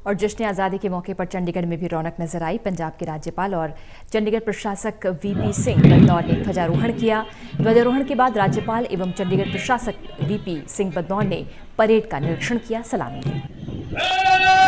और जश्न आज़ादी के मौके पर चंडीगढ़ में भी रौनक नजर आई। पंजाब के राज्यपाल और चंडीगढ़ प्रशासक वीपी सिंह बदनौर ने ध्वजारोहण किया। ध्वजारोहण के बाद राज्यपाल एवं चंडीगढ़ प्रशासक वीपी सिंह बदनौर ने परेड का निरीक्षण किया, सलामी दी।